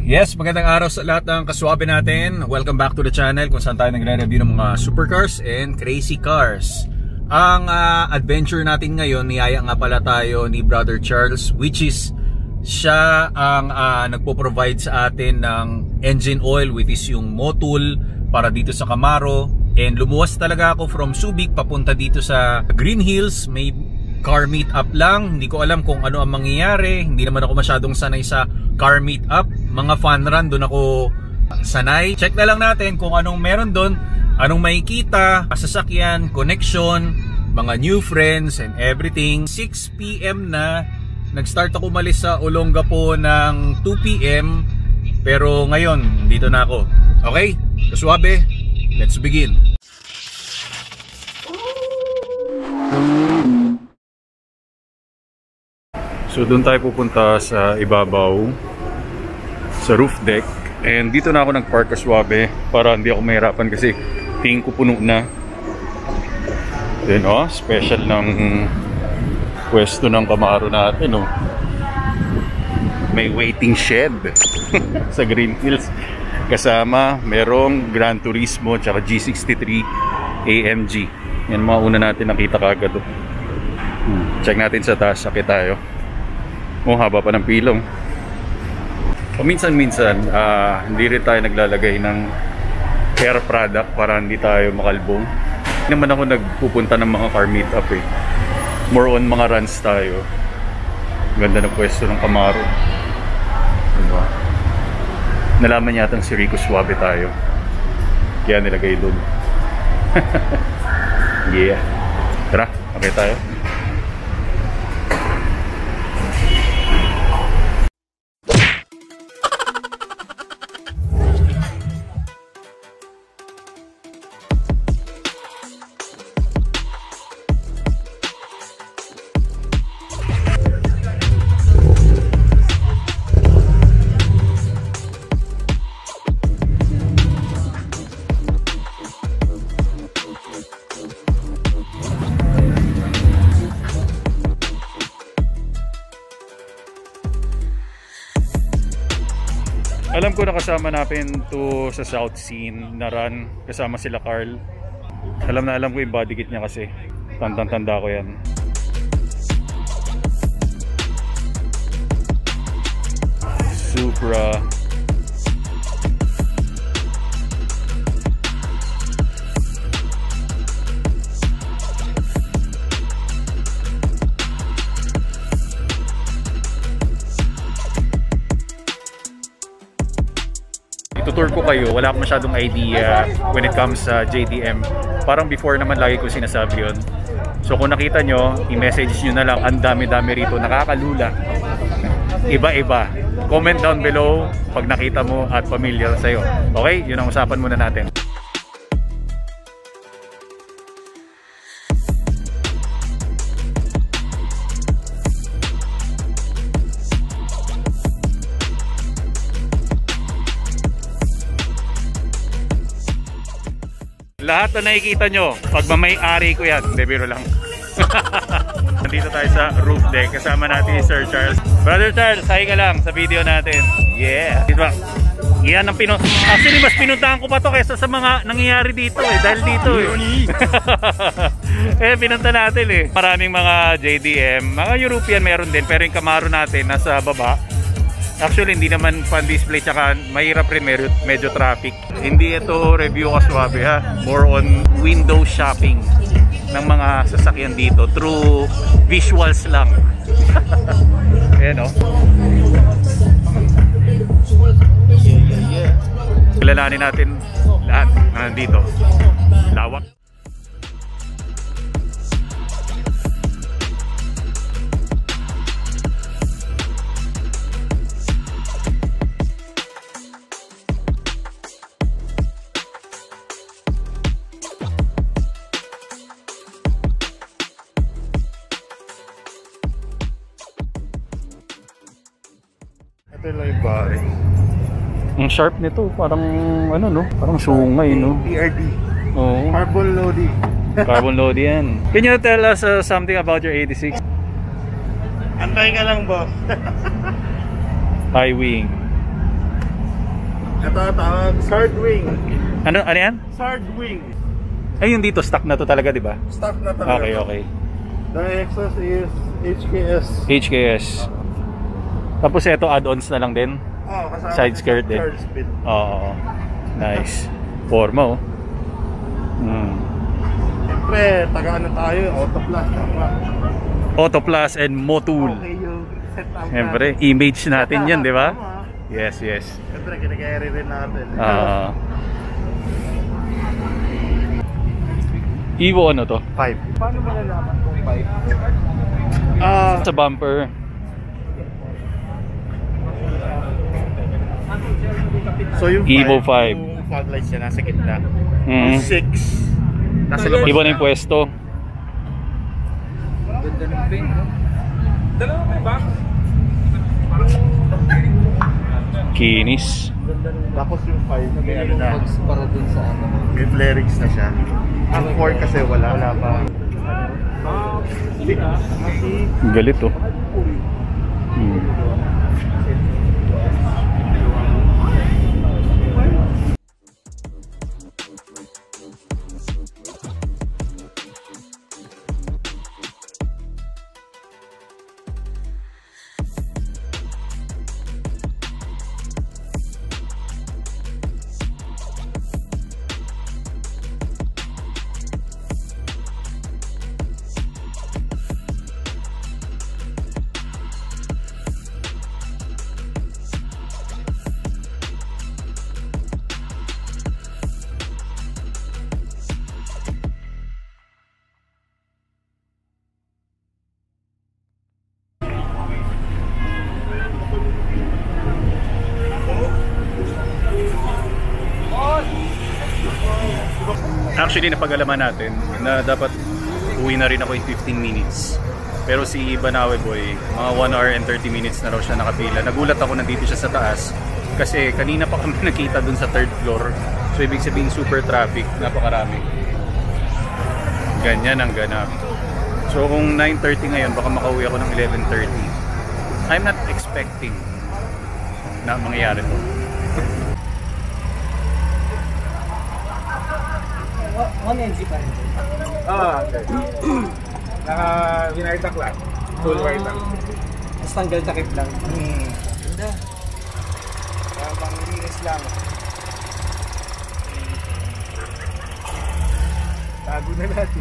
Yes, magandang araw sa lahat ng kaswabe natin. Welcome back to the channel kung saan tayo nagre-review ng mga supercars and crazy cars. Ang adventure natin ngayon, niyaya nga pala tayo ni Brother Charles, which is siya ang nagpo-provide sa atin ng engine oil, which is yung Motul para dito sa Camaro. And lumuwas talaga ako from Subic papunta dito sa Green Hills. May car meet up lang, hindi ko alam kung ano ang mangyayari. Hindi naman ako masyadong sanay sa car meet up. Mga fun run doon ako sanay. Check na lang natin kung anong meron doon, anong makikita, sasakyan, connection, mga new friends and everything. 6 PM na, nag-start ako umalis sa Olongapo ng 2 PM, pero ngayon dito na ako. Okay, kaswabe, let's begin. So doon tayo pupunta sa ibabaw, sa roof deck. And dito na ako nagpark kaswabe para hindi ako mahirapan kasi tingin ko puno na. Then special ng pwesto ng Camaro natin. May waiting shed sa Green Hills. Kasama merong Gran Turismo tsaka G63 AMG. Yan mga una natin nakita kagad. Check natin sa taas, sakit tayo. Haba pa ng pilong. Paminsan-minsan hindi rin tayo naglalagay ng hair product para hindi tayo makalbong. Hindi naman ako nagpupunta ng mga car meetup More on mga runs tayo. Ganda ng pwesto ng Camaro, diba? Nalaman yatang si Rico Suave tayo, kaya nilagay doon. Yeah. Tara, okay tayo. Alam ko nakasama natin to sa South Scene na run, kasama sila Carl. Alam ko yung body kit niya kasi tandang-tanda ko yan. Supra. Tutur ko kayo, wala akong masyadong idea when it comes sa JDM. Parang before naman lagi ko sinasabi yun. So kung nakita nyo, i-message nyo na lang. Ang dami-dami rito, nakakalula. Iba-iba. Comment down below pag nakita mo at familiar sa'yo. Okay, yun ang usapan muna natin. Lahat na nakikita nyo, pagmamay-ari ko yan. Bebiro lang. Nandito tayo sa roof deck. Kasama natin si Sir Charles. Brother Charles, hi ka lang sa video natin. Yeah. Diba? Yan ang actually, mas pinuntahan ko pa to kaysa sa mga nangyayari dito dahil dito pinunta natin Maraming mga JDM. Mga European meron din, pero yung Camaro natin nasa baba. Actually, hindi naman fan display, tsaka mahirap rin, medyo traffic. Hindi ito review kaswabe more on window shopping ng mga sasakyan dito through visuals lang. Ayan Kilalanin natin lahat na nandito. Lawak. Ito lang yung bahay. Ang sharp nito, parang parang sungay PRD. Oh. Carbon loading. Carbon loading yan. Can you tell us something about your 86? Antay ka lang, boss. High wing. Ito tawag Sword Wing. Ano yan? Sword Wing. Ay, yung dito, stock na to talaga, di ba? Stock na talaga. Okay, okay. The exhaust is HKS. HKS. Tapos ito, add-ons na lang din. Kasama Side skirt din. Oo. Nice. Forma, oh. Siyempre, taga-ano tayo, Auto Plus. Auto Plus and Motul. Okay yung setup. Siyempre, image natin yan, di ba? Yes, yes. Siyempre, kinakarry rin natin. Evo ano to? 5. Paano malalaman kung 5? Sa bumper. So yung Evo 5. Yung fog lights niya nasa gitna. Yung 6. Nasa labas. Iba na yung pwesto. Ganda ng paint, no? Dalawa may box. Kinis. Tapos yung 5 may ano na. Para dun sa ano. May flarings na siya. Ang 4 kasi wala pa. Galit, oh. Actually, napag-alaman natin na dapat uwi na rin ako in 15 minutes. Pero si Banawe Boy, mga 1 hour and 30 minutes na raw siya nakapila. Nagulat ako nandito siya sa taas kasi kanina pa kami nakita dun sa 3rd floor. So ibig sabihin super traffic, napakarami. Ganyan ang ganap. So kung 9:30 ngayon, baka makauwi ako ng 11:30. I'm not expecting na mangyayari to. 1NG pa rin. Naka-white lang. Full white lang. Mas tanggal takip lang. Ganda. Kaya pang linis lang. Tago na natin.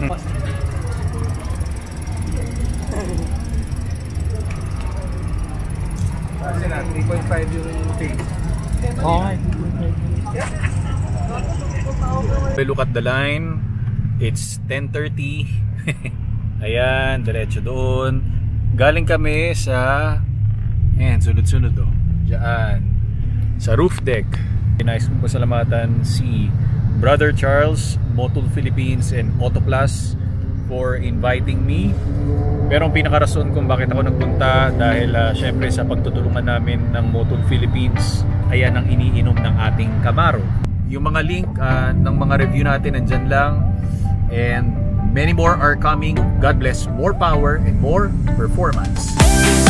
Kasi na, 3.5 yung tape. Okay. Look at the line. It's 10:30. Ayan, diretso doon. Galing kami sa sunod-sunod oh. Diyan. Sa roof deck. Nice kong pasalamatan si Brother Charles, Motul Philippines and Auto Plus for inviting me. Pero ang pinakarason kung bakit ako nagpunta dahil syempre sa pagtutulungan namin ng Motul Philippines, ayan ang iniinom ng ating Camaro. Yung mga link ng mga review natin nandyan lang, and many more are coming. God bless, more power and more performance.